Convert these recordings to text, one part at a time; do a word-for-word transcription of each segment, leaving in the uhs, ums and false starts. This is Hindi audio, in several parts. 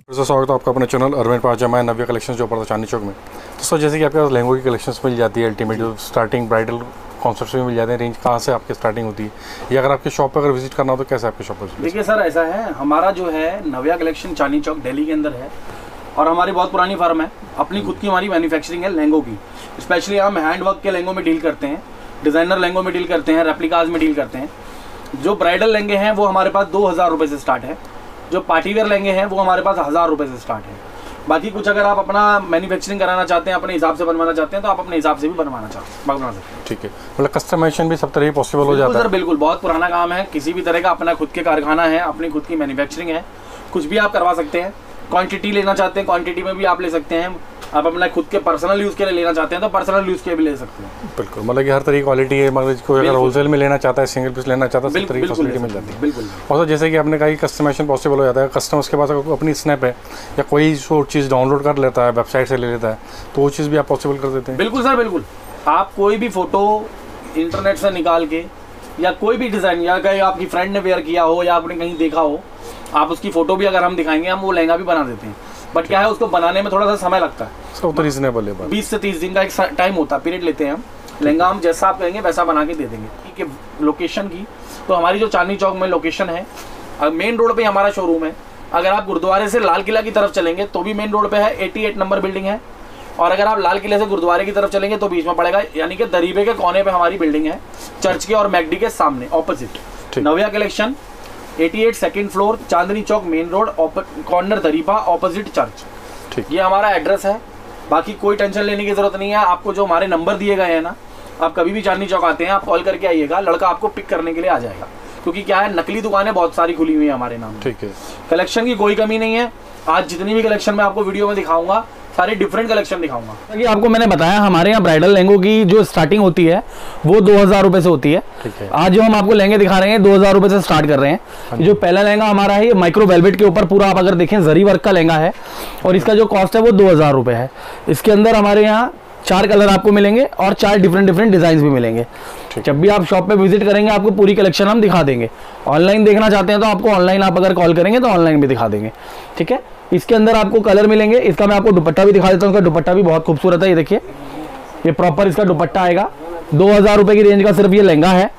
दोस्तों स्वागत है आपका अपने चैनल अरविंद पाजामा नव्या कलेक्शन जो पड़ता है चांदनी चौक में। दोस्तों जैसे कि आपके पास लहंगों की कलेक्शंस मिल जाती है, अल्टीमेट जो स्टार्टिंग ब्राइडल कॉन्सेप्ट्स में मिल जाते हैं। रेंज कहाँ से आपकी स्टार्टिंग होती है, या अगर आपके शॉप पर अगर विजिट करना हो तो कैसे आपके शॉप पर? देखिए सर, ऐसा है, हमारा जो है नव्या कलेक्शन चांदनी चौक दिल्ली के अंदर है और हमारी बहुत पुरानी फर्म है। अपनी खुद की हमारी मैन्युफैक्चरिंग है लहंगों की। स्पेशली हम हैंड वर्क के लहंगों में डील करते हैं, डिज़ाइनर लहंगों में डील करते हैं, रेप्लिकाज में डील करते हैं। जो ब्राइडल लहंगे हैं वो हमारे पास दो हज़ार रुपये से स्टार्ट है। जो पार्टी वेयर लहंगे हैं वो हमारे पास हज़ार रुपये से स्टार्ट है। बाकी कुछ अगर आप अपना मैन्युफैक्चरिंग कराना चाहते हैं, अपने हिसाब से बनवाना चाहते हैं, तो आप अपने हिसाब से भी बनवाना चाहते बनवा सकते हैं। ठीक है, मतलब कस्टमाइजेशन भी सब तरह पॉसिबल हो जाता है सर? बिल्कुल, बहुत पुराना काम है। किसी भी तरह का अपना खुद के कारखाना है, अपनी खुद की मैन्युफैक्चरिंग है, कुछ भी आप करवा सकते हैं। क्वांटिटी लेना चाहते हैं, क्वांटिटी में भी आप ले सकते हैं। आप अपना खुद के पर्सनल यूज़ के लिए लेना चाहते हैं तो पर्सनल यूज़ के भी ले सकते हैं। बिल्कुल, मतलब कि हर तरह की क्वालिटी है। मतलब कोई अगर होलसेल में लेना चाहता है, सिंगल पीस लेना चाहता है, सब तरह की फैसिलिटी मिल जाती है। बिल्कुल। और जैसे कि आपने कहा कि कस्टमाइजेशन पॉसिबल हो जाता है। कस्टमर्स के पास अगर अपनी स्नैप है या कोई जो चीज़ डाउनलोड कर लेता है, वेबसाइट से ले लेता है, तो वो चीज़ भी आप पॉसिबल कर देते हैं? बिल्कुल सर, बिल्कुल। आप कोई भी फोटो इंटरनेट से निकाल के या कोई भी डिज़ाइन, या कहीं आपकी फ्रेंड ने वेयर किया हो या आपने कहीं देखा हो, आप उसकी फ़ोटो भी अगर हम दिखाएंगे, हम वो लहंगा भी बना देते हैं। बट क्या है, उसको बनाने में थोड़ा सा समय लगता है। तो रीजनेबल है, बीस से तीस दिन का एक टाइम होता है, पीरियड लेते हैं हम। लहंगा हम जैसा आप कहेंगे वैसा बना के दे देंगे। ठीक है, लोकेशन की तो हमारी जो चांदनी चौक में लोकेशन है, मेन रोड पे हमारा शोरूम है। अगर आप गुरुद्वारे से लाल किला की तरफ चलेंगे तो भी मेन रोड पे है, अठासी नंबर बिल्डिंग है। और अगर आप लाल किले से गुरुद्वारे की तरफ चलेंगे तो बीच में पड़ेगा, यानी कि दरीबे के कोने पे हमारी बिल्डिंग है, चर्च के और मैकडी के सामने ऑपोजिट। नव्या कलेक्शन अठासी second floor, Chandni Chowk main road, corner Dariba, opposite church. ये हमारा एड्रेस है। बाकी कोई टेंशन लेने की जरूरत नहीं है। आपको जो हमारे नंबर दिए गए हैं ना, आप कभी भी चांदनी चौक आते हैं, आप कॉल करके आइएगा, लड़का आपको पिक करने के लिए आ जाएगा। क्योंकि क्या है, नकली दुकानें बहुत सारी खुली हुई है हमारे नाम। ठीक है, कलेक्शन की कोई कमी नहीं है। आज जितनी भी कलेक्शन मैं आपको वीडियो में दिखाऊंगा, सारे डिफरेंट कलेक्शन दिखाऊंगा। ये आपको मैंने बताया, हमारे यहाँ ब्राइडल लहंगों की जो स्टार्टिंग होती है वो दो हजार रुपए से होती है। है। आज जो हम आपको लहंगे दिखा रहे हैं दो हजार रुपए से स्टार्ट कर रहे हैं। जो पहला लहंगा हमारा है, ये माइक्रो वेलवेट के ऊपर पूरा आप अगर देखें जरी वर्क का लहंगा है और इसका जो कॉस्ट है वो दो हजार रुपए है। इसके अंदर हमारे यहाँ चार कलर आपको मिलेंगे और चार डिफरेंट डिफरेंट डिजाइन भी मिलेंगे। जब भी आप शॉप पे विजिट करेंगे आपको पूरी कलेक्शन हम दिखा देंगे। ऑनलाइन देखना चाहते हैं तो आपको ऑनलाइन आप अगर कॉल करेंगे तो ऑनलाइन भी दिखा देंगे। ठीक है, इसके अंदर आपको कलर मिलेंगे। इसका मैं आपको दुपट्टा भी दिखा देता हूँ। इसका दुपट्टा भी बहुत खूबसूरत है। ये देखिए, ये प्रॉपर इसका दुपट्टा आएगा। दो हजार रुपए की रेंज का सिर्फ ये लहंगा है।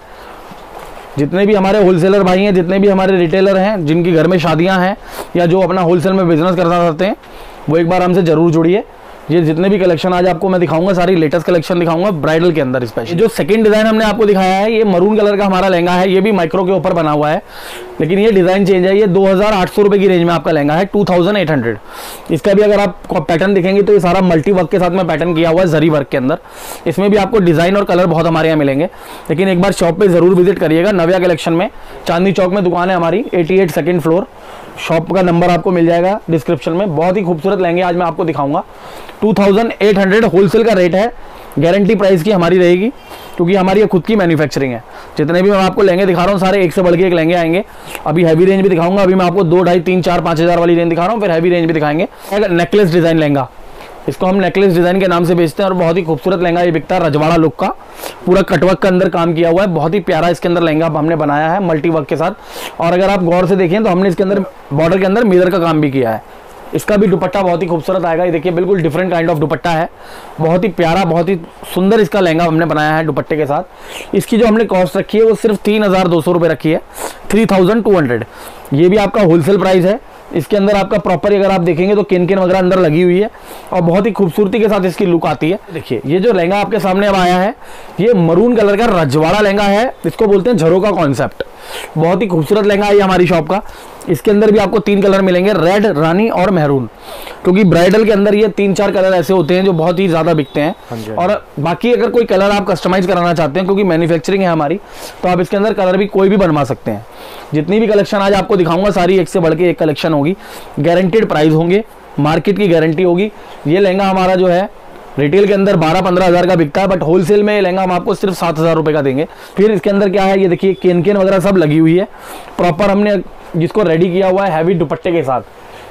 जितने भी हमारे होलसेलर भाई हैं, जितने भी हमारे रिटेलर हैं, जिनकी घर में शादियां हैं या जो अपना होलसेल में बिजनेस करना चाहते हैं, वो एक बार हमसे जरूर जुड़िए। ये जितने भी कलेक्शन आज आपको मैं दिखाऊंगा, सारी लेटेस्ट कलेक्शन दिखाऊंगा ब्राइडल के अंदर। स्पेशल जो सेकंड डिजाइन हमने आपको दिखाया है, ये मरून कलर का हमारा लहंगा है। ये भी माइक्रो के ऊपर बना हुआ है, लेकिन ये डिजाइन चेंज है। ये दो हजार आठ सौ रुपए की रेंज में आपका लहंगा है, टू थाउजेंड एट हंड्रेड। इसका भी अगर आप पैटर्न दिखेंगे तो ये सारा मल्टी वर्क के साथ में पैटर्न किया हुआ है, जरी वर्क के अंदर। इसमें भी आपको डिजाइन और कलर बहुत हमारे यहाँ मिलेंगे, लेकिन एक बार शॉप पे जरूर विजिट करिएगा। नव्या कलेक्शन में चांदनी चौक में दुकान है हमारी, अठासी सेकंड फ्लोर। शॉप का नंबर आपको मिल जाएगा डिस्क्रिप्शन में। बहुत ही खूबसूरत लहंगे आज मैं आपको दिखाऊंगा। Two thousand eight hundred wholesale का रेट है, गारंटी प्राइस की हमारी रहेगी, क्योंकि हमारी ये खुद की मैन्युफैक्चरिंग है। जितने भी मैं आपको लहंगे दिखा रहा हूँ सारे एक से बढ़ के एक लहंगे आएंगे। अभी हैवी रेंज भी दिखाऊंगा। अभी मैं आपको दो ढाई तीन चार पाँच हज़ार वाली रेंज दिखा रहा हूँ, फिर हैवी रेंज भी दिखाएंगे। नेकलेस डिजाइन लहंगा, इसको हम नेकलेस डिजाइन के नाम से बेचते हैं और बहुत ही खूबसूरत लहंगा ये बिकता है। रजवाड़ा लुक का पूरा कटवर्क के अंदर काम किया हुआ है। बहुत ही प्यारा इसके अंदर लहंगा हमने बनाया है मल्टी वर्क के साथ। और अगर आप गौर से देखें तो हमने इसके अंदर बॉर्डर के अंदर मिरर का काम भी किया है। इसका भी दुपट्टा बहुत ही खूबसूरत आएगा। ये देखिए, बिल्कुल डिफरेंट काइंड ऑफ दुपट्टा है। बहुत ही प्यारा, बहुत ही सुंदर इसका लहंगा हमने बनाया है दुपट्टे के साथ। इसकी जो हमने कॉस्ट रखी है वो सिर्फ तीन हजार दो सौ रुपये रखी है, थ्री थाउजेंड टू हंड्रेड। ये भी आपका होलसेल प्राइस है। इसके अंदर आपका प्रॉपर अगर आप देखेंगे तो किन किन वगैरह अंदर लगी हुई है और बहुत ही खूबसूरती के साथ इसकी लुक आती है। देखिए, ये जो लहंगा आपके सामने अब आया है, ये मरून कलर का रजवाड़ा लहंगा है। इसको बोलते हैं झरोका कॉन्सेप्ट। बहुत ही खूबसूरत लहंगा है ये हमारी शॉप का। इसके अंदर भी आपको तीन कलर मिलेंगे, रेड, रानी और मेहरून। क्योंकि ब्राइडल के अंदर ये तीन चार कलर ऐसे होते हैं जो बहुत ही ज्यादा बिकते हैं। और बाकी अगर कोई कलर आप कस्टमाइज कराना चाहते हैं, क्योंकि मैन्युफैक्चरिंग है हमारी, तो आप इसके अंदर कलर भी कोई भी बनवा सकते हैं। जितनी भी कलेक्शन आज आपको दिखाऊंगा सारी एक से बढ़ के एक कलेक्शन होगी। गारंटेड प्राइस होंगे, मार्केट की गारंटी होगी। ये लहंगा हमारा जो है रिटेल के अंदर बारह पंद्रह हज़ार का बिकता है, बट होलसेल में लहंगा हम आपको सिर्फ सात हज़ार रुपये का देंगे। फिर इसके अंदर क्या है, ये देखिए केन केन वगैरह सब लगी हुई है। प्रॉपर हमने जिसको रेडी किया हुआ है हैवी दुपट्टे के साथ।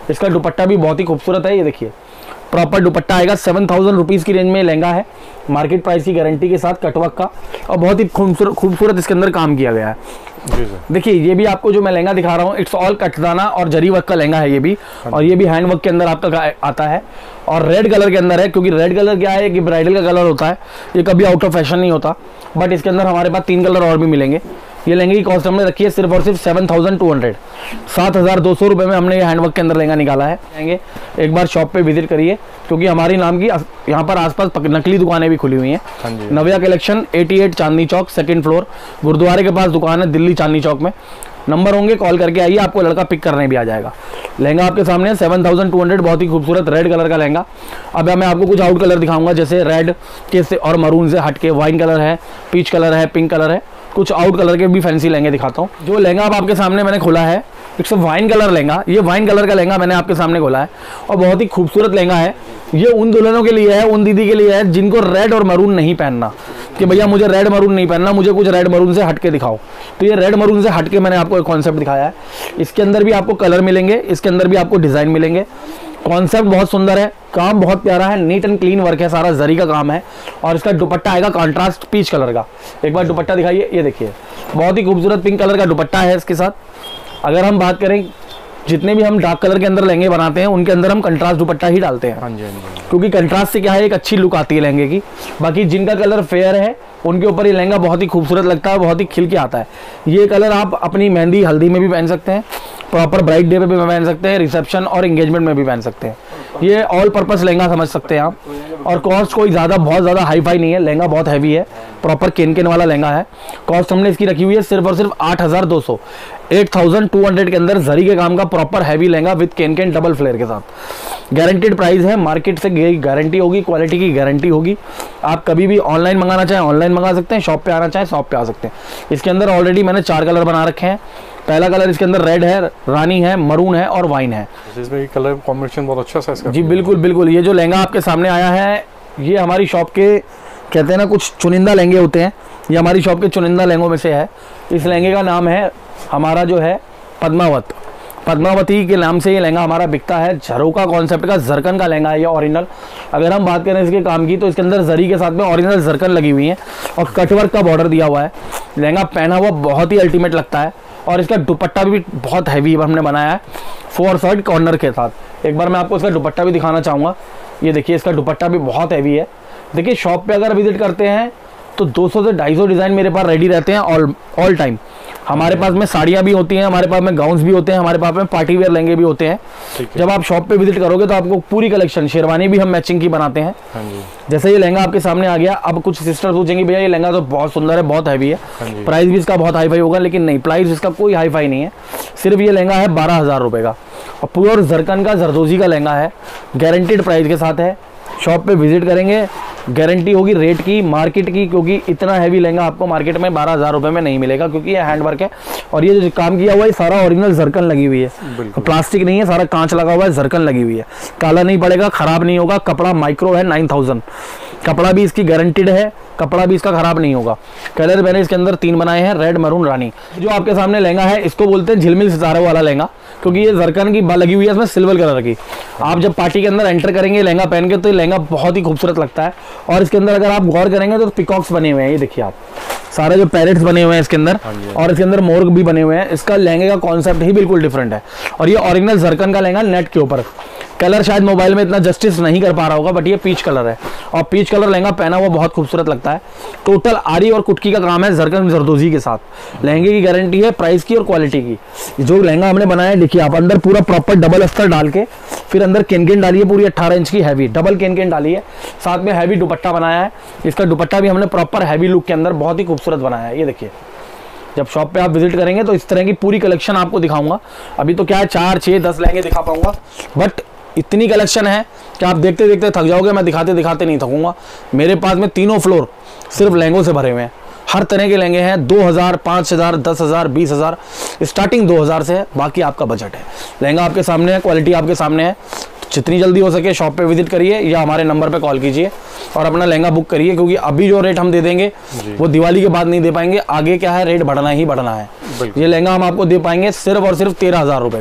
इसका दुपट्टा भी बहुत ही खूबसूरत है, ये देखिए प्रॉपर दुपट्टा आएगा। सेवन थाउजेंड रुपीज़ की रेंज में लहंगा है, मार्केट प्राइस की गारंटी के साथ कटवर्क का, और बहुत ही खूबसूरत खूबसूरत इसके अंदर काम किया गया है। देखिए ये भी आपको जो मैं लहंगा दिखा रहा हूँ, इट्स ऑल कटदाना और जरी वर्क का लहंगा है ये भी, और ये भी हैंड वर्क के अंदर आपका आता है और रेड कलर के अंदर है, क्योंकि रेड कलर क्या है कि ब्राइडल का कलर होता है, ये कभी आउट ऑफ फैशन नहीं होता। बट इसके अंदर हमारे पास तीन कलर और भी मिलेंगे। ये लहंगे की कॉस्ट हमने रखी है सिर्फ और सिर्फ सेवन थाउजेंड टू हंड्रेड, सात हज़ार दो सौ रुपये में हमने ये हैंडवर्क के अंदर लहंगा निकाला है। लहंगे एक बार शॉप पे विजिट करिए, क्योंकि हमारी नाम की यहाँ पर आसपास नकली दुकानें भी खुली हुई हैं। नव्या कलेक्शन अट्ठासी चांदनी चौक, सेकंड फ्लोर, गुरुद्वारे के पास दुकान है, दिल्ली चांदनी चौक में। नंबर होंगे, कॉल करके आइए, आपको लड़का पिक करने भी आ जाएगा। लहंगा आपके सामने है सेवन थाउजेंड टू हंड्रेड, बहुत ही खूबसूरत रेड कलर का लहंगा। अब मैं आपको कुछ आउट कलर दिखाऊंगा, जैसे रेड के से और मरून से हटके वाइन कलर है, पीच कलर है, पिंक कलर है, कुछ आउट कलर के भी फैंसी लहंगे दिखाता हूँ। जो लहंगा अब आपके सामने मैंने खोला है, एक वाइन कलर लहंगा, ये वाइन कलर का लहंगा मैंने आपके सामने खोला है और बहुत ही खूबसूरत लहंगा है। ये उन दुल्हनों के लिए है, उन दीदी के लिए है जिनको रेड और मरून नहीं पहनना, कि भैया मुझे रेड मरून नहीं पहनना, मुझे कुछ रेड मरून से हटके दिखाओ। तो ये रेड मरून से हटके मैंने आपको एक कॉन्सेप्ट दिखाया है। इसके अंदर भी आपको कलर मिलेंगे, इसके अंदर भी आपको डिजाइन मिलेंगे। कॉन्सेप्ट बहुत सुंदर है, काम बहुत प्यारा है, नीट एंड क्लीन वर्क है, सारा जरी का काम है। और इसका दुपट्टा आएगा कॉन्ट्रास्ट पीच कलर का। एक बार दुपट्टा दिखाइए, ये देखिए बहुत ही खूबसूरत पिंक कलर का दुपट्टा है इसके साथ। अगर हम बात करें, जितने भी हम डार्क कलर के अंदर लहंगे बनाते हैं उनके अंदर हम कंट्रास्ट दुपट्टा ही डालते हैं। हाँ जी, हाँ जी। क्योंकि कंट्रास्ट से क्या है, एक अच्छी लुक आती है लहंगे की। बाकी जिनका कलर फेयर है उनके ऊपर ये लहंगा बहुत ही खूबसूरत लगता है, बहुत ही खिल के आता है। ये कलर आप अपनी मेहंदी हल्दी में भी पहन सकते हैं, प्रॉपर ब्राइड डे पे भी पहन सकते हैं, रिसेप्शन और एंगेजमेंट में भी पहन सकते हैं। ये ऑल पर्पस लहंगा समझ सकते हैं आप। और कॉस्ट कोई ज़्यादा बहुत ज़्यादा हाई फाई नहीं है, लहंगा बहुत हैवी है, प्रॉपर केन केन वाला लहंगा है। कॉस्ट हमने इसकी रखी हुई है सिर्फ और सिर्फ आठ हज़ार दो सौ, एट थाउजेंड टू हंड्रेड के अंदर जरी के काम का proper heavy lehenga with cancan double flare के साथ। गारंटेड प्राइस है, मार्केट से गारंटी होगी, क्वालिटी की गारंटी होगी। आप कभी भी ऑनलाइन मंगाना चाहें ऑनलाइन मंगा सकते हैं, शॉप पे आना चाहें शॉप पे आ सकते हैं। इसके अंदर ऑलरेडी मैंने चार कलर बना रखे हैं। पहला कलर इसके अंदर रेड है, रानी है, मरून है और वाइन है। इसमें कलर कॉम्बिनेशन बहुत अच्छा सा इसका। जी बिल्कुल बिल्कुल। ये जो लहंगा आपके सामने आया है, ये हमारी शॉप के कहते हैं ना कुछ चुनिंदा लहंगे होते हैं, ये हमारी शॉप के चुनिंदा लहंगों में से है। इस लहंगे का नाम है हमारा जो है पद्मावत, पद्मावती के नाम से ये लहंगा हमारा बिकता है। झरोका कॉन्सेप्ट का जरकन का लहंगा है ये ओरिजिनल। अगर हम बात करें इसके काम की, तो इसके अंदर जरी के साथ में ओरिजिनल जरकन लगी हुई है और कटवर्क का बॉर्डर दिया हुआ है। लहंगा पहना हुआ बहुत ही अल्टीमेट लगता है और इसका दुपट्टा भी बहुत हैवी हमने बनाया है, फोर साइड कॉर्नर के साथ। एक बार मैं आपको इसका दुपट्टा भी दिखाना चाहूँगा। ये देखिए इसका दुपट्टा भी बहुत हैवी है। देखिए शॉप पे अगर विजिट करते हैं तो दो सौ से ढाई सौ डिज़ाइन मेरे पास रेडी रहते हैं ऑल ऑल टाइम। हमारे पास में साड़ियाँ भी होती हैं, हमारे पास में गाउन्स भी होते हैं, हमारे पास में पार्टी वेयर लहंगे भी होते हैं। जब आप शॉप पे विजिट करोगे तो आपको पूरी कलेक्शन, शेरवानी भी हम मैचिंग की बनाते हैं। हाँ जी। जैसे ये लहंगा आपके सामने आ गया, अब कुछ सिस्टर सोचेंगे भैया ये लहंगा तो बहुत सुंदर है, बहुत हैवी है, हाँ प्राइस भी इसका बहुत हाई फाई होगा, लेकिन नहीं, प्राइस इसका कोई हाई फाई नहीं है। सिर्फ ये लहंगा है बारह हज़ार रुपये का और प्योर जरकन का जरदोजी का लहंगा है, गारंटेड प्राइस के साथ है। शॉप पे विजिट करेंगे, गारंटी होगी रेट की, मार्केट की, क्योंकि इतना हैवी लहंगा आपको मार्केट में बारह हज़ार रुपये में नहीं मिलेगा, क्योंकि ये हैंडवर्क है और ये जो काम किया हुआ है सारा ओरिजिनल जरकन लगी हुई है, प्लास्टिक नहीं है, सारा कांच लगा हुआ है, जरकन लगी हुई है। काला नहीं पड़ेगा, खराब नहीं होगा। कपड़ा माइक्रो है, नाइन थाउजेंड कपड़ा भी इसकी गारंटीड है, कपड़ा भी इसका खराब नहीं होगा। कलर मैंने इसके अंदर तीन बनाए हैं, रेड, मरून, रानी। जो आपके सामने लहंगा है इसको बोलते हैं झिलमिल सितारे वाला लहंगा, क्योंकि ये जरकन की लगी हुई है इसमें सिल्वर कलर की। आप जब पार्टी के अंदर एंटर करेंगे लहंगा पहन के तो ये लहंगा बहुत ही खूबसूरत लगता है। और इसके अंदर अगर आप गौर करेंगे तो पिकॉक्स बने हुए हैं, ये देखिए आप, सारे जो पैरेट्स बने हुए हैं इसके अंदर, और इसके अंदर मोर भी बने हुए हैं। इसका लहंगे का कॉन्सेप्ट ही बिल्कुल डिफरेंट है और ये ओरिजिनल जरकन का लहंगा नेट के ऊपर। कलर शायद मोबाइल में इतना जस्टिस नहीं कर पा रहा होगा, बट ये पीच कलर है और पीच कलर लहंगा पहना हुआ बहुत खूबसूरत लगता है। टोटल आरी और कुटकी का काम है जरकन जरदोजी के साथ। लहंगे की गारंटी है प्राइस की और क्वालिटी की। जो लहंगा हमने बनाया है देखिए आप, अंदर पूरा प्रॉपर डबल अस्तर डाल के, फिर अंदर केनकेन डाली है पूरी अट्ठारह इंच की हैवी डबल केनकेन डाली है, साथ में हैवी दुपट्टा बनाया है। इसका दुपट्टा भी हमने प्रॉपर हैवी लुक के अंदर बहुत ही खूबसूरत बनाया है। ये देखिए जब शॉप पे आप विजिट करेंगे तो इस तरह की पूरी कलेक्शन आपको दिखाऊंगा। अभी तो क्या है चार छः दस लहंगे दिखा पाऊंगा, बट इतनी कलेक्शन है कि आप देखते देखते थक जाओगे, मैं दिखाते दिखाते नहीं थकूंगा। मेरे पास में तीनों फ्लोर सिर्फ लहंगों से भरे हुए हैं, हर तरह के लहंगे हैं। दो हज़ार, पाँच हज़ार, दस हज़ार, बीस हज़ार, स्टार्टिंग दो हज़ार से है, बाकी आपका बजट है। लहंगा आपके सामने है, क्वालिटी आपके सामने है। जितनी जल्दी हो सके शॉप पे विजिट करिए या हमारे नंबर पे कॉल कीजिए और अपना लहंगा बुक करिए, क्योंकि अभी जो रेट हम दे देंगे वो दिवाली के बाद नहीं दे पाएंगे। आगे क्या है, रेट बढ़ना ही बढ़ना है। ये लहंगा हम आपको दे पाएंगे सिर्फ और सिर्फ तेरह हज़ार रुपये का।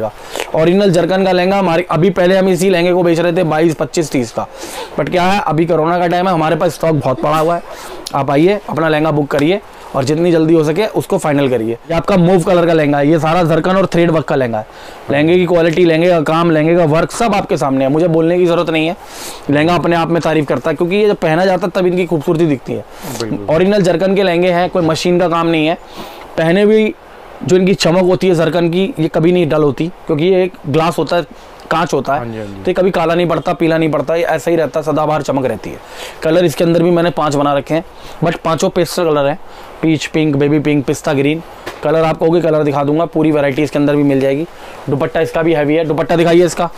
ओरिजिनल जरकन का लहंगा हमारे अभी, पहले हम इसी लहंगे को बेच रहे थे बाईस पच्चीस तीस का, बट क्या है अभी कोरोना का टाइम है, हमारे पास स्टॉक बहुत पड़ा हुआ है। आप आइए अपना लहंगा बुक करिए और जितनी जल्दी हो सके उसको फाइनल करिए। ये आपका मूव कलर का लहंगा है, ये सारा जरकन और थ्रेड वर्क का लहंगा है। लहंगे की क्वालिटी, लहंगे का काम, लहंगे का वर्क सब आपके सामने है, मुझे बोलने की जरूरत नहीं है। लहंगा अपने आप में तारीफ करता है, क्योंकि ये जब पहना जाता है तब इनकी खूबसूरती दिखती है। ओरिजिनल जरकन के लहंगे हैं, कोई मशीन का काम नहीं है। पहने भी जो इनकी चमक होती है जरकन की, ये कभी नहीं डल होती, क्योंकि ये एक ग्लास होता है, कांच होता है, तो कभी काला नहीं पड़ता, पीला नहीं पड़ता, ये ऐसा ही रहता है, सदाबहार चमक रहती है। कलर इसके अंदर भी मैंने पांच बना रखे हैं, बट पांचों पेस्टल कलर हैं, पीच पिंक, बेबी पिंक, पिस्ता ग्रीन। कलर आप कहोगे कलर दिखा दूंगा, पूरी वैरायटी इसके अंदर भी मिल जाएगी। दुपट्टा इसका भी हैवी है, दुपट्टा दिखाइए इसका,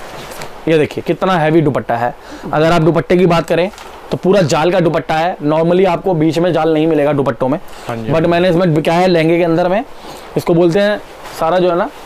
ये देखिए कितना हैवी दुपट्टा है। अगर आप दुपट्टे की बात करें तो पूरा जाल का दुपट्टा है। नॉर्मली आपको बीच में जाल नहीं मिलेगा दुपट्टों में, बट मैंने इसमें क्या है लहंगे के अंदर में, इसको बोलते हैं सारा जो है ना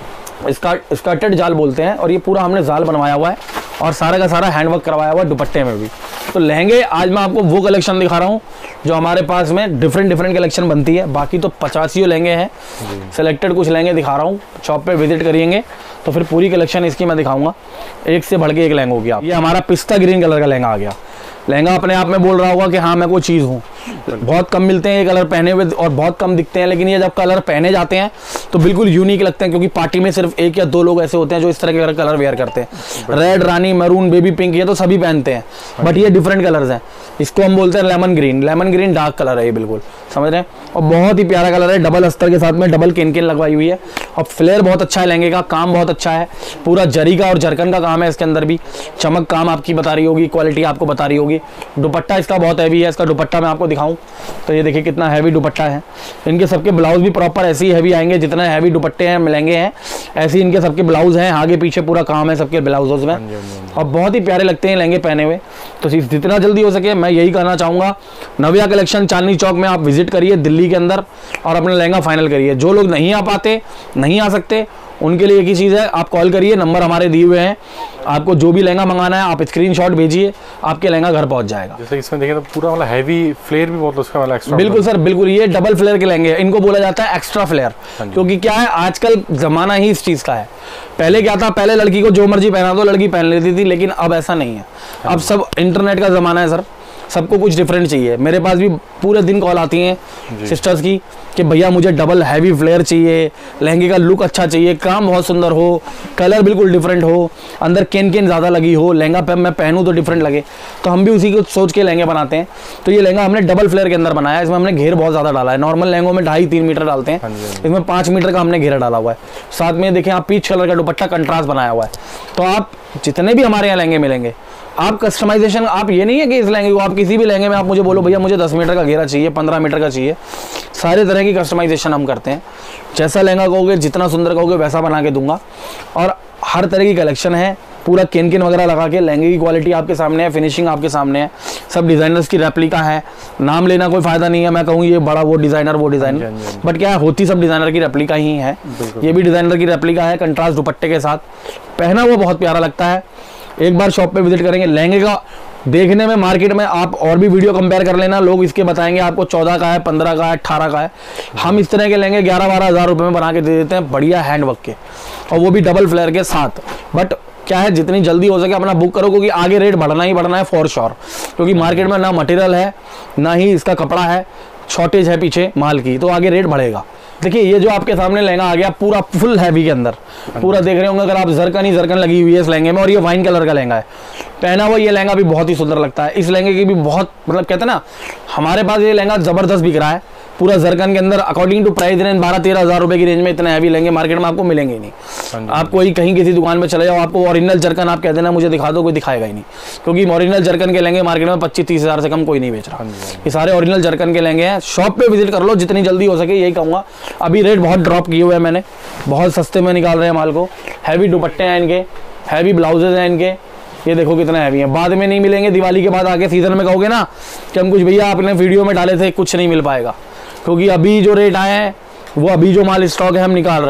स्कर्ट स्कर्टेड जाल बोलते हैं, और ये पूरा हमने जाल बनवाया हुआ है और सारा का सारा हैंडवर्क करवाया हुआ है दुपट्टे में भी। तो लहंगे आज मैं आपको वो कलेक्शन दिखा रहा हूँ जो हमारे पास में डिफरेंट डिफरेंट कलेक्शन बनती है। बाकी तो पचासियों लहंगे हैं, सिलेक्टेड कुछ लहंगे दिखा रहा हूँ। शॉप पे विजिट करिएंगे तो फिर पूरी कलेक्शन इसकी मैं दिखाऊंगा, एक से बढ़ के एक लहंगा हो गया। ये हमारा पिस्ता ग्रीन कलर का लहंगा आ गया। लहंगा अपने आप में बोल रहा होगा कि हाँ मैं कोई चीज़ हूँ। बहुत कम मिलते हैं ये कलर पहने हुए और बहुत कम दिखते हैं, लेकिन ये जब कलर पहने जाते हैं तो बिल्कुल यूनिक लगते हैं, क्योंकि पार्टी में सिर्फ एक या दो लोग ऐसे होते हैं जो इस तरह के कलर वेयर करते हैं। रेड, रानी, मैरून, बेबी पिंक, ये तो सभी पहनते हैं, बट ये डिफरेंट कलर्स हैं। इसको हम बोलते हैं lemon green. Lemon green dark colour है ये, बिल्कुल समझ रहे हैं, और बहुत ही प्यारा कलर है। डबल अस्तर के साथ में डबल किन किन लगवाई हुई है, और फ्लेयर बहुत अच्छा है लहंगे का, काम बहुत अच्छा है, पूरा जरी का और जरकन का काम है इसके अंदर भी। चमक काम आपकी बता रही होगी, क्वालिटी आपको बता रही होगी। दुपट्टा इसका बहुत हैवी है, इसका दुपट्टा मैं आपको दिखाऊं तो ये देखिए कितना हैवी दुपट्टा है। इनके सबके ब्लाउज भी प्रॉपर ऐसे ही हैवी आएंगे, जितने हैवी दुपट्टे हैं लहंगे हैं ऐसे इनके सबके ब्लाउज हैं, आगे पीछे पूरा काम है सबके ब्लाउजों में, और बहुत ही प्यारे लगते हैं लहंगे पहने हुए। तो जितना जल्दी हो सके मैं यही कहना चाहूँगा, नव्या कलेक्शन चांदनी चौक में आप विजिट करिए दिल्ली के अंदर और अपना लहंगा फाइनल करिए। जो लोग नहीं आ पाते, नहीं आ सकते, उनके लिए एक ही चीज़ है, आप कॉल करिए, नंबर हमारे दिए हुए हैं। आपको जो भी लहंगा मंगाना है आप स्क्रीनशॉट भेजिए, आपके लहंगा घर पहुंच जाएगा। जैसे इसमें देखें तो पूरा मतलब हैवी फ्लेयर भी बहुत उसका वाला एक्स्ट्रा। बिल्कुल सर, बिल्कुल, ये डबल फ्लेयर के लहंगे, इनको बोला जाता है एक्स्ट्रा फ्लेयर, क्योंकि क्या है आजकल जमाना ही इस चीज़ का है। पहले क्या था, पहले लड़की को जो मर्जी पहना दो लड़की पहन लेती थी, लेकिन अब ऐसा नहीं है। अब सब इंटरनेट का ज़माना है सर, सबको कुछ डिफरेंट चाहिए। मेरे पास भी पूरे दिन कॉल आती हैं सिस्टर्स की कि भैया मुझे डबल हैवी फ्लेयर चाहिए, लहंगे का लुक अच्छा चाहिए, काम बहुत सुंदर हो, कलर बिल्कुल डिफरेंट हो, अंदर केन केन ज़्यादा लगी हो, लहंगा पे मैं पहनूं तो डिफरेंट लगे। तो हम भी उसी को सोच के लहंगे बनाते हैं। तो ये लहंगा हमने डबल फ्लेयर के अंदर बनाया है, इसमें हमने घेर बहुत ज़्यादा डाला है। नॉर्मल लहंगों में ढाई तीन मीटर डालते हैं, इसमें पाँच मीटर का हमने घेरा डाला हुआ है। साथ में देखें आप पीच कलर का दुपट्टा कंट्रास्ट बनाया हुआ है। तो आप जितने भी हमारे यहाँ लहंगे मिलेंगे, आप कस्टमाइजेशन, आप ये नहीं है कि इस लहंगे को आप किसी भी लहंगे में आप मुझे बोलो भैया मुझे दस मीटर का घेरा चाहिए, पंद्रह मीटर का चाहिए, सारे तरह की कस्टमाइजेशन हम करते हैं। जैसा लहंगा कहोगे, जितना सुंदर कहोगे वैसा बना के दूंगा। और हर तरह की कलेक्शन है, पूरा किन किन वगैरह लगा के, लहंगे की क्वालिटी आपके सामने है, फिनिशिंग आपके सामने है, सब डिज़ाइनर्स की रेप्लिका है। नाम लेना कोई फ़ायदा नहीं है, मैं कहूँ ये बड़ा वो डिज़ाइनर वो डिज़ाइनर, बट क्या है होती सब डिज़ाइनर की रेप्लिका ही है। ये भी डिज़ाइनर की रेप्लिका है, कंट्रास्ट दुपट्टे के साथ, पहना वो बहुत प्यारा लगता है। एक बार शॉप पे विजिट करेंगे, लहंगे का देखने में मार्केट में आप और भी वीडियो कंपेयर कर लेना, लोग इसके बताएंगे आपको चौदह का है, पंद्रह का है, अट्ठारह का है। हम इस तरह के लहंगे ग्यारह बारह हज़ार रुपये में बना के दे देते हैं, बढ़िया हैंडवर्क के, और वो भी डबल फ्लेयर के साथ। बट क्या है जितनी जल्दी हो सके अपना बुक करो, क्योंकि आगे रेट बढ़ना ही बढ़ना है फॉर श्योर, क्योंकि मार्केट में ना मटेरियल है ना ही इसका कपड़ा है, शॉर्टेज है पीछे माल की, तो आगे रेट बढ़ेगा। देखिए ये जो आपके सामने लहंगा आ गया पूरा फुल हैवी के अंदर, पूरा देख रहे होंगे अगर आप, जरकन ही जरकन लगी हुई है इस लहंगे में, और ये वाइन कलर का लहंगा है। पहना हुआ ये लहंगा भी बहुत ही सुंदर लगता है। इस लहंगे की भी बहुत मतलब कहते हैं ना, हमारे पास ये लहंगा ज़बरदस्त बिक रहा है पूरा जरकन के अंदर। अकॉर्डिंग टू प्राइस रेंज बारह तेरह हज़ार रुपये की रेंज में इतने हैवी लहंगे मार्केट में आपको मिलेंगे ही नहीं। आप कोई कहीं किसी दुकान में चले जाओ, आपको ओरिजिनल जरकन आप कह देना मुझे दिखा दो, कोई दिखाएगा ही नहीं, क्योंकि ओरिजिनल जरकन के लहंगे मार्केट में पच्चीस तीस हज़ार से कम कोई नहीं बेच रहा। ये सारे ओरिजिनल जरकन के लहंगे हैं। शॉप पे विजिट कर लो जितनी जल्दी हो सके, यही कहूँगा। अभी रेट बहुत ड्रॉप किए हुए हैं मैंने, बहुत सस्ते में निकाल रहे हैं माल को। हैवी दुपट्टे हैं इनके, हैवी ब्लाउजेज हैं इनके, ये देखो कितना हैवी है। बाद में नहीं मिलेंगे, दिवाली के बाद आके सीजन में कहोगे ना कि हम कुछ भैया आपने वीडियो में डाले थे, कुछ नहीं मिल पाएगा, क्योंकि अभी जो रेट आए हैं वो अभी जो माल स्टॉक है हम निकाल रहे हैं।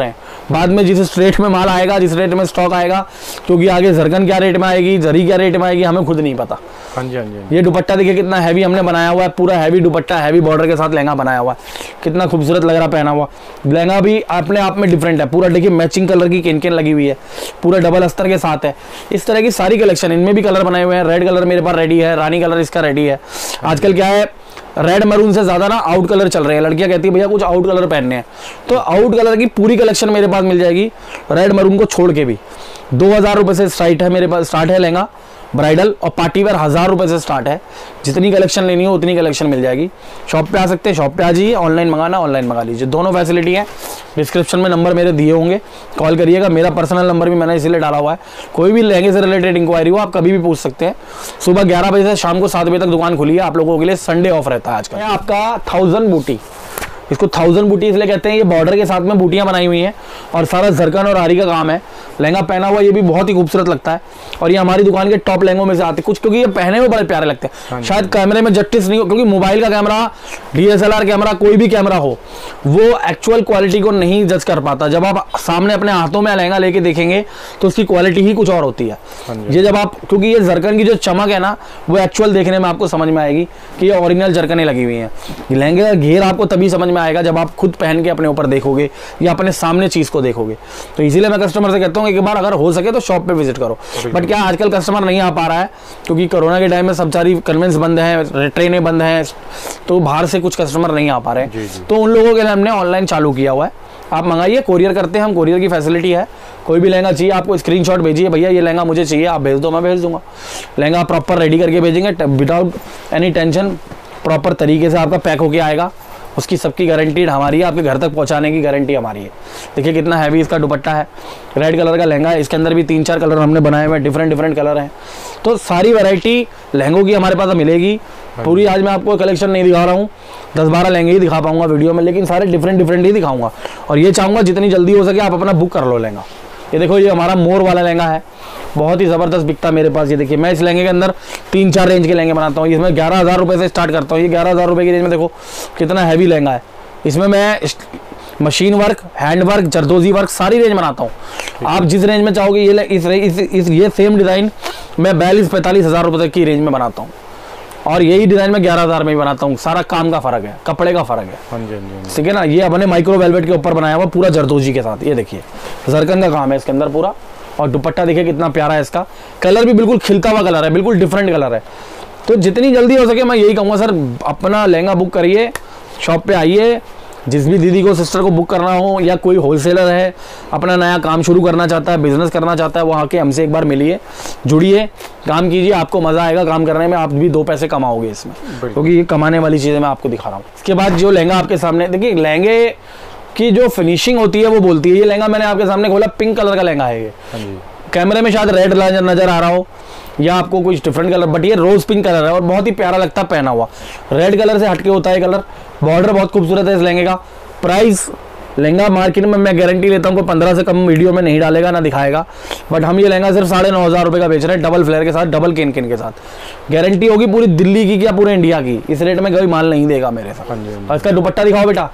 बाद में जिस रेट में माल आएगा, जिस रेट में स्टॉक आएगा, क्योंकि आगे जरकन क्या रेट में आएगी, जरी क्या रेट में आएगी, हमें खुद नहीं पता। हाँ जी हाँ जी। ये दुपट्टा देखिए कितना हैवी हमने बनाया हुआ है, पूरा हैवी दुपट्टा, हैवी बॉर्डर के साथ लहंगा बनाया हुआ है, कितना खूबसूरत लग रहा पहना हुआ। लहंगा भी अपने आप में डिफरेंट है, पूरा देखिए मैचिंग कलर की केन केन लगी हुई है, पूरा डबल अस्तर के साथ है। इस तरह की सारी कलेक्शन, इनमें भी कलर बनाए हुए हैं। रेड कलर मेरे पास रेडी है, रानी कलर इसका रेडी है। आजकल क्या है, रेड मरून से ज्यादा ना आउट कलर चल रहे हैं, लड़कियां कहती है भैया कुछ आउट कलर पहनने हैं, तो आउट कलर की पूरी कलेक्शन मेरे पास मिल जाएगी, रेड मरून को छोड़ के भी। दो हजार रुपए से स्टार्ट है मेरे पास, स्टार्ट है लहंगा ब्राइडल, और पार्टी वेयर हजार रुपए से स्टार्ट है। जितनी कलेक्शन लेनी हो उतनी कलेक्शन मिल जाएगी। शॉप पे आ सकते हैं, शॉप पे आ जाइए, ऑनलाइन मंगाना ऑनलाइन मंगा लीजिए, दोनों फैसिलिटी है। डिस्क्रिप्शन में नंबर मेरे दिए होंगे, कॉल करिएगा। मेरा पर्सनल नंबर भी मैंने इसीलिए डाला हुआ है, कोई भी लहंगे से रिलेटेड इंक्वायरी हो आप कभी भी पूछ सकते हैं। सुबह ग्यारह बजे से शाम को सात बजे तक दुकान खुली है, आप लोगों के लिए संडे ऑफ रहता है आजकल। आपका थाउजेंड बूटी, इसको थाउजेंड बूटी इसलिए कहते हैं, ये बॉर्डर के साथ में बूटियां बनाई हुई हैं और सारा जरकन और आरी का काम है। लहंगा पहना हुआ ये भी बहुत ही खूबसूरत लगता है, और ये हमारी दुकान के टॉप लहंगों में से आते हैं कुछ, क्योंकि ये पहने में बड़े प्यारे लगते हैं। शायद कैमरे में जस्टिस नहीं हो, क्योंकि मोबाइल का कैमरा, डीएसएलआर कैमरा, कोई भी कैमरा हो, वो एक्चुअल क्वालिटी को नहीं जज कर पाता। जब आप सामने अपने हाथों में लहंगा लेके देखेंगे तो उसकी क्वालिटी ही कुछ और होती है। ये जब आप, क्योंकि ये जरकन की जो चमक है ना, वो एक्चुअल देखने में आपको समझ में आएगी कि ये ओरिजिनल जरकनें लगी हुई हैं। लहंगे का घेर आपको तभी समझ में आएगा जब आप खुद पहन के अपने ऊपर देखोगे या अपने सामने चीज को देखोगे। तो इसीलिए मैं कस्टमर से कहता हूँ एक बार अगर हो सके तो शॉप पे विजिट करो। बट क्या आजकल कस्टमर नहीं आ पा रहा है, क्योंकि कोरोना के टाइम में सब सारी कन्वेंस बंद है, ट्रेनें बंद हैं, तो बाहर से कुछ कस्टमर नहीं आ पा रहे हैं। तो उन लोगों के लिए हमने ऑनलाइन चालू किया हुआ है, आप मंगाइए, कोरियर करते हैं हम, कोरियर की फैसिलिटी है। कोई भी लहंगा चाहिए आपको स्क्रीनशॉट भेजिए, भैया ये लहंगा मुझे चाहिए, आप भेज दो, मैं भेज दूंगा। लहंगा प्रॉपर रेडी करके भेजेंगे विदाउट एनी टेंशन, प्रॉपर तरीके से आपका पैक होके आएगा, उसकी सबकी गारंटी हमारी है, आपके घर तक पहुंचाने की गारंटी हमारी है। देखिए कितना हैवी इसका दुपट्टा है, रेड कलर का लहंगा है, इसके अंदर भी तीन चार कलर हमने बनाए हुए हैं, डिफरेंट डिफरेंट कलर हैं। तो सारी वैरायटी लहंगों की हमारे पास मिलेगी पूरी। आज मैं आपको कलेक्शन नहीं दिखा रहा हूँ, दस बारह लहंगे ही दिखा पाऊंगा वीडियो में, लेकिन सारे डिफरेंट डिफरेंट ही दिखाऊंगा। और ये चाहूँगा जितनी जल्दी हो सके आप अपना बुक कर लो लहंगा। ये देखो, ये हमारा मोर वाला लहंगा है, बहुत ही ज़बरदस्त बिकता है मेरे पास। ये देखिए, मैं इस लहंगे के अंदर तीन चार रेंज के लहंगे बनाता हूँ। इसमें ग्यारह हज़ार रुपये से स्टार्ट करता हूँ। ये ग्यारह हज़ार रुपये की रेंज में देखो कितना हैवी लहंगा है। इसमें मैं मशीन वर्क, हैंड वर्क, जरदोजी वर्क सारी रेंज बनाता हूँ। आप जिस रेंज में चाहोगे, ये इस, इस, इस ये सेम डिज़ाइन मैं बयालीस पैंतालीस हज़ार रुपये तक की रेंज में बनाता हूँ, और यही डिज़ाइन मैं ग्यारह हज़ार में ही बनाता हूँ। सारा काम का फ़र्क है, कपड़े का फ़र्क है, ठीक है ना। ये अपने माइक्रो वेलवेट के ऊपर बनाया हुआ पूरा जरदोजी के साथ। ये देखिए जरकन का काम है इसके अंदर पूरा, और दुपट्टा देखिए कितना प्यारा है इसका। कलर भी बिल्कुल खिलता हुआ कलर है, बिल्कुल डिफरेंट कलर है। तो जितनी जल्दी हो सके मैं यही कहूँगा, सर अपना लहंगा बुक करिए, शॉप पे आइए। जिस भी दीदी को, सिस्टर को बुक करना हो, या कोई होलसेलर है अपना नया काम शुरू करना चाहता है, बिजनेस करना चाहता है, वो आके हमसे एक बार मिलिए, जुड़िए, काम कीजिए, आपको मज़ा आएगा काम करने में, आप भी दो पैसे कमाओगे इसमें, क्योंकि ये कमाने वाली चीज़ें मैं आपको दिखा रहा हूँ। इसके बाद जो लहंगा आपके सामने देखिए, लहंगे की जो फिनिशिंग होती है वो बोलती है। ये लहंगा मैंने आपके सामने खोला, पिंक कलर का लहंगा है ये। कैमरे में शायद रेड नजर आ रहा हो या आपको कुछ डिफरेंट कलर, बट ये रोज पिंक कलर है और बहुत ही प्यारा लगता है पहना हुआ। रेड कलर से हटके होता है कलर। बॉर्डर बहुत खूबसूरत है इस लहंगे का। प्राइस, लहंगा मार्केट में मैं गारंटी लेता हूँ कोई पंद्रह से कम वीडियो में नहीं डालेगा ना दिखाएगा, बट हम ये लहंगा सिर्फ साढ़े नौ हज़ार रुपये का बेच रहे हैं, डबल फ्लेयर के साथ, डबल केन केन के साथ। गारंटी होगी पूरी दिल्ली की या पूरे इंडिया की, इस रेट में कोई माल नहीं देगा मेरे साथ। और इसका दुपट्टा दिखाओ बेटा,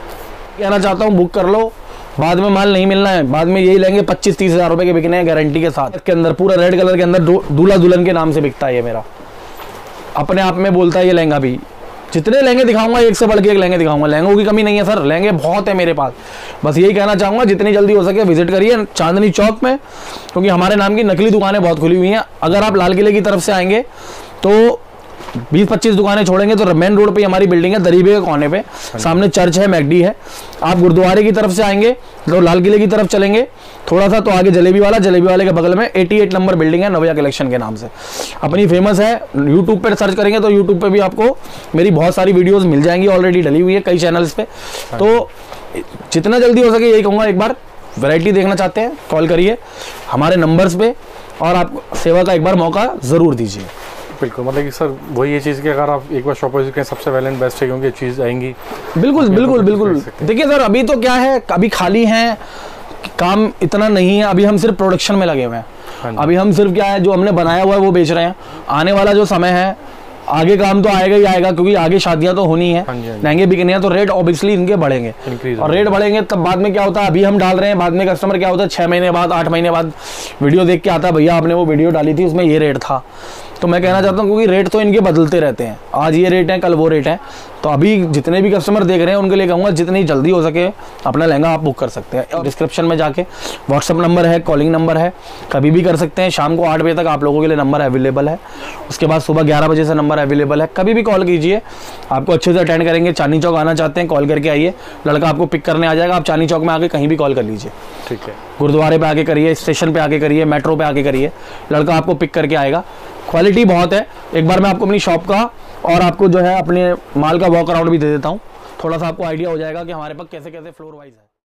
कहना चाहता हूँ बुक कर लो, बाद में माल नहीं मिलना है। बाद में यही लेंगे पच्चीस तीस हजार रुपए के बिकने हैं गारंटी के साथ। इसके अंदर पूरा रेड कलर के अंदर दूल्हा दुल्हन के नाम से बिकता है ये मेरा, अपने आप में बोलता है ये लहंगा भी। जितने लहंगे दिखाऊंगा एक से बढ़ के एक लहंगे दिखाऊंगा, लहंगों की कमी नहीं है सर, लहंगे बहुत है मेरे पास। बस यही कहना चाहूँगा जितनी जल्दी हो सके विजिट करिए चांदनी चौक में, क्योंकि हमारे नाम की नकली दुकानें बहुत खुली हुई हैं। अगर आप लाल किले की तरफ से आएंगे तो बीस पच्चीस दुकानें छोड़ेंगे तो मेन रोड पे हमारी बिल्डिंग है, दरीबे के कोने पे, सामने चर्च है, मैकडी है। आप गुरुद्वारे की तरफ से आएंगे तो लाल किले की तरफ चलेंगे थोड़ा सा तो आगे जलेबी वाला, जलेबी वाले के बगल में अट्ठासी नंबर बिल्डिंग है, नवया कलेक्शन के नाम से अपनी फेमस है। यूट्यूब पे सर्च करेंगे तो यूट्यूब पे भी आपको मेरी बहुत सारी वीडियोस मिल जाएंगी, ऑलरेडी डली हुई है कई चैनल्स पे। तो जितना जल्दी हो सके यही कहूँगा, एक बार वैरायटी देखना चाहते हैं कॉल करिए हमारे नंबर्स पे और आप सेवा का एक बार मौका ज़रूर दीजिए। बिल्कुल, मतलब कि सर वही ये चीज़ कि अगर आप एक बार शॉप विजिट करें सबसे वेल एंड बेस्ट है, क्योंकि चीज़ आएंगी। बिल्कुल बिल्कुल बिल्कुल। देखिए सर अभी तो क्या है, अभी खाली हैं, काम इतना नहीं है, अभी हम सिर्फ प्रोडक्शन में लगे हुए हैं। अभी हम सिर्फ क्या है जो हमने बनाया हुआ है वो बेच रहे हैं। आने वाला जो समय है आगे काम तो आएगा ही आएगा, क्योंकि आगे शादियां तो होनी है, हाँ जी, हाँ जी। लहंगे बिकने हैं, तो रेट ऑब्वियसली इनके बढ़ेंगे। Increase और रेट बढ़ेंगे तब बाद में क्या होता है, अभी हम डाल रहे हैं, बाद में कस्टमर क्या होता है छः महीने बाद आठ महीने बाद वीडियो देख के आता है, भैया आपने वो वीडियो डाली थी उसमें ये रेट था। तो मैं कहना चाहता हूँ क्योंकि रेट तो इनके बदलते रहते हैं, आज ये रेट है कल वो रेट है, तो अभी जितने भी कस्टमर देख रहे हैं उनके लिए कहूँगा जितनी जल्दी हो सके अपना लहंगा आप बुक कर सकते हैं। और डिस्क्रिप्शन में जाके व्हाट्सअप नंबर है, कॉलिंग नंबर है, कभी भी कर सकते हैं। शाम को आठ बजे तक आप लोगों के लिए नंबर अवेलेबल है, उसके बाद सुबह ग्यारह बजे से नंबर अवेलेबल है, कभी भी कॉल कीजिए, आपको अच्छे से अटेंड करेंगे। चांदनी चौक आना चाहते हैं कॉल करके आइए, लड़का आपको पिक करने आ जाएगा, आप चांदनी चौक में आके कहीं भी कॉल कर लीजिए। ठीक है, गुरुद्वारे पे आके करिए, स्टेशन पे आके करिए, मेट्रो पे आके करिए, लड़का आपको पिक करके आएगा। क्वालिटी बहुत है। एक बार मैं आपको अपनी शॉप का और आपको जो है अपने माल का वॉक अराउंड भी दे देता हूँ, थोड़ा सा आपको आइडिया हो जाएगा कि हमारे पास कैसे कैसे फ्लोर वाइज है।